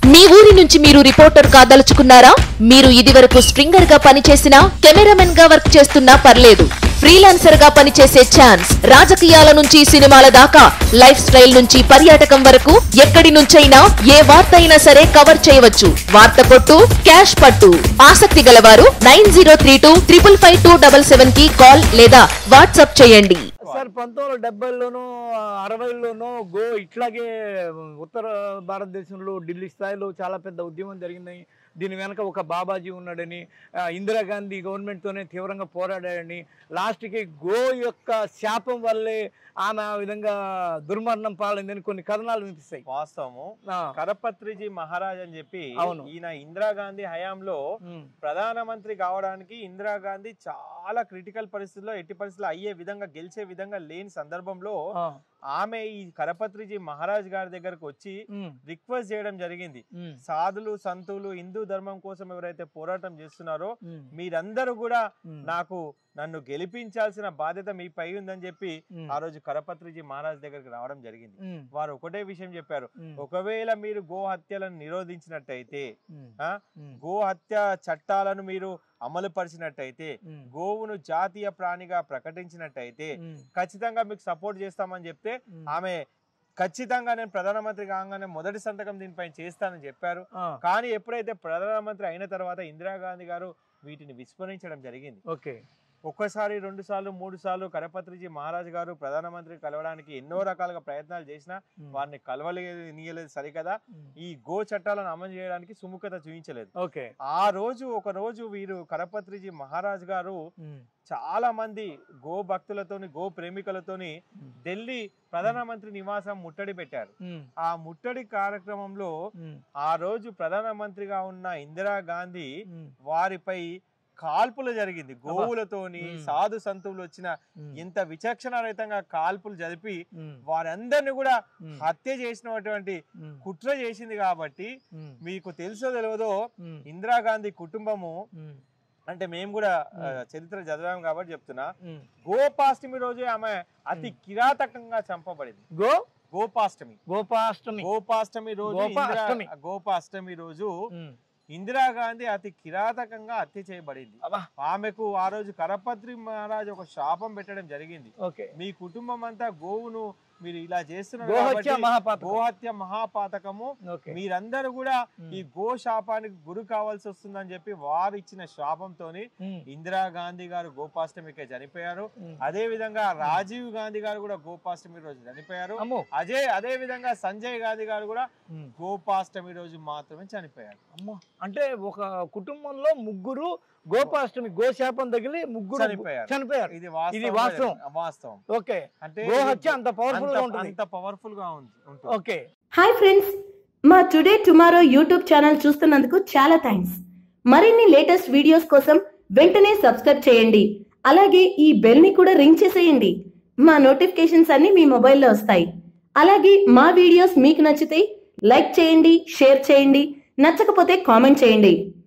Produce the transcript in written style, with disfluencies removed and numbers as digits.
మీ ఊరి నుంచి మీరు రిపోర్టర్ కాదలుచుకున్నారా? మీరు ఇదివరకు స్ట్రింగర్ గా పనిచేసినా, కెమెరామెన్ గా వర్క్ చేస్తున్నా పర్లేదు. ఫ్రీలాన్సర్ గా పనిచేసే ఛాన్స్. రాజకీయాల నుంచి సినిమాల దాకా, లైఫ్ స్టైల్ నుంచి పర్యాటకం వరకు ఎక్కడి నుంచైనా ఏ వార్త అయినా సరే కవర్ చేయవచ్చు. వార్త కొట్టు, క్యాష్ పట్టు. ఆసక్తి గలవారు 9032555277 కి కాల్ లేదా వాట్సాప్ చేయండి. సార్ 1970లోనూ 60లోనూ గో ఇట్లాగే ఉత్తర భారతదేశంలో ఢిల్లీ స్థాయిలో చాలా పెద్ద ఉద్యమం జరిగిందని, దీని వెనక ఒక బాబాజీ ఉన్నాడని, ఇందిరాగాంధీ గవర్నమెంట్తోనే తీవ్రంగా పోరాడాడని, లాస్ట్కి గో యొక్క శాపం వల్లే ఆమె ఆ విధంగా దుర్మరణం పాలైందని కొన్ని కథనాలు వినిపిస్తాయి. వాస్తవము. కరపత్రిజీ మహారాజ్ అని చెప్పి ఈయన ఇందిరాగాంధీ హయాంలో ప్రధానమంత్రి కావడానికి ఇందిరాగాంధీ చాలా క్రిటికల్ పరిస్థితుల్లో, ఎట్టి పరిస్థితుల్లో అయ్యే విధంగా, గెలిచే విధంగా లేని సందర్భంలో ఆమె ఈ కరపత్రిజీ మహారాజ్ గారి దగ్గరకు వచ్చి రిక్వెస్ట్ చేయడం జరిగింది. సాధులు, సంతులు, హిందూ ధర్మం కోసం ఎవరైతే పోరాటం చేస్తున్నారో మీరందరూ కూడా నన్ను గెలిపించాల్సిన బాధ్యత మీపై ఉందని చెప్పి ఆ రోజు కరపత్రిజీ మహారాజ్ దగ్గరికి రావడం జరిగింది. వారు ఒకటే విషయం చెప్పారు, ఒకవేళ మీరు గో హత్యలను నిరోధించినట్టయితే, గో హత్య చట్టాలను మీరు అమలు పరిచినట్టయితే, గోవును జాతీయ ప్రాణిగా ప్రకటించినట్టయితే ఖచ్చితంగా మీకు సపోర్ట్ చేస్తామని చెప్తే, ఆమె ఖచ్చితంగా నేను ప్రధానమంత్రి కాగానే మొదటి సంతకం దీనిపై చేస్తానని చెప్పారు. కానీ ఎప్పుడైతే ప్రధానమంత్రి అయిన తర్వాత ఇందిరాగాంధీ గారు వీటిని విస్మరించడం జరిగింది. ఒక్కసారి, 2 సార్లు, 3 సార్లు కరపత్రిజీ మహారాజ్ గారు ప్రధానమంత్రి కలవడానికి ఎన్నో రకాలుగా ప్రయత్నాలు చేసినా వారిని కలవలేనియలేదు. సరికదా ఈ గో చట్టాలను అమలు చేయడానికి సుముఖత చూపించలేదు. ఒక రోజు వీరు కరపత్రిజీ మహారాజ్ గారు చాలా మంది గో భక్తులతోని, గో ప్రేమికులతోని ఢిల్లీ ప్రధానమంత్రి నివాసం ముట్టడి పెట్టారు. ఆ ముట్టడి కార్యక్రమంలో ఆ రోజు ప్రధానమంత్రిగా ఉన్న ఇందిరాగాంధీ వారిపై కాల్పులు జరిగింది. గోవులతోని, సాధు సంతువులు వచ్చిన ఎంత విచక్షణ రహితంగా కాల్పులు జరిపి వారందరినీ కూడా హత్య చేసినటువంటి కుట్ర చేసింది. కాబట్టి మీకు తెలుసో తెలియదో, ఇందిరాగాంధీ కుటుంబము, అంటే మేము కూడా చరిత్ర చదివాం కాబట్టి చెప్తున్నా, గోపాష్టమి రోజు ఆమె అతి కిరాతకంగా చంపబడింది. గోపాష్టమి రోజు ఇందిరాగాంధీ అతి కిరాతకంగా హత్య చేయబడింది. ఆమెకు ఆ రోజు కరపత్రి మహారాజ్ ఒక శాపం పెట్టడం జరిగింది. మీ కుటుంబం అంతా గోవును మీరు ఇలా చేస్తున్నారు, గోహత్య మహాపాతకము, మీరందరూ కూడా ఈ గో శాపానికి గురి కావాల్సి వస్తుందని చెప్పి వారు ఇచ్చిన శాపంతో ఇందిరాగాంధీ గారు గోపాష్టమికే చనిపోయారు. అదే విధంగా రాజీవ్ గాంధీ గారు కూడా గోపాష్టమి రోజు చనిపోయారు. అదే విధంగా సంజయ్ గాంధీ గారు కూడా గోపాష్టమి రోజు మాత్రమే చనిపోయారు. అంటే ఒక కుటుంబంలో ముగ్గురు గోపాష్టమి గోశాపం తగిలి ముగ్గురు చనిపోయారు. ఇది వాస్తవం. ఓకే, అంటే గోహత్య అంత పవర్ఫుల్ గా ఉంది. ఓకే, హాయ్ ఫ్రెండ్స్, మా టుడే టుమారో యూట్యూబ్ ఛానల్ చూస్తున్నందుకు చాలా థ్యాంక్స్. మరిన్ని లేటెస్ట్ వీడియోస్ కోసం వెంటనే సబ్స్క్రైబ్ చేయండి. అలాగే ఈ బెల్ ని కూడా రింగ్ చేసేయండి. మా నోటిఫికేషన్స్ అన్ని మీ మొబైల్లో వస్తాయి. అలాగే మా వీడియోస్ మీకు నచ్చితే లైక్ చేయండి, షేర్ చేయండి, నచ్చకపోతే కామెంట్ చేయండి.